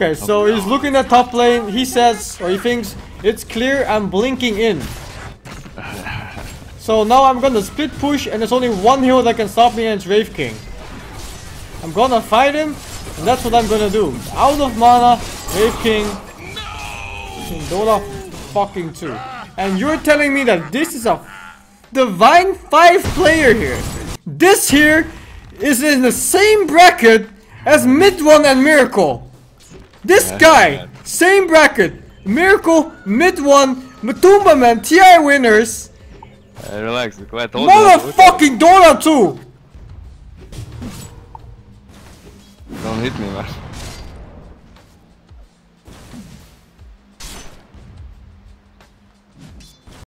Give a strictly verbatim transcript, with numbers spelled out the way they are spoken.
Okay, so he's looking at top lane. He says, or he thinks, it's clear, I'm blinking in. So now I'm gonna split push, and there's only one hero that can stop me, and it's Wraith King. I'm gonna fight him, and that's what I'm gonna do. Out of mana, Wraith King, Dota fucking two. And you're telling me that this is a Divine five player here. This here is in the same bracket as Mid one and Miracle. This guy, same bracket. Miracle, Mid one, Matumba Man, T I winners. Uh, relax, motherfucking Dota two! Don't hit me, man.